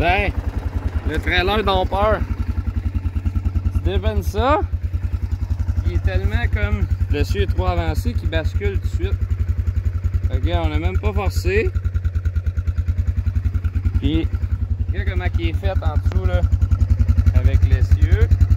Ben, le trailer dompeur. Tu déveines ça, il est tellement comme le dessus est trop avancé qu'il bascule tout de suite. Regarde, on n'a même pas forcé. Puis, regarde comment il est fait en dessous là, avec l'essieu.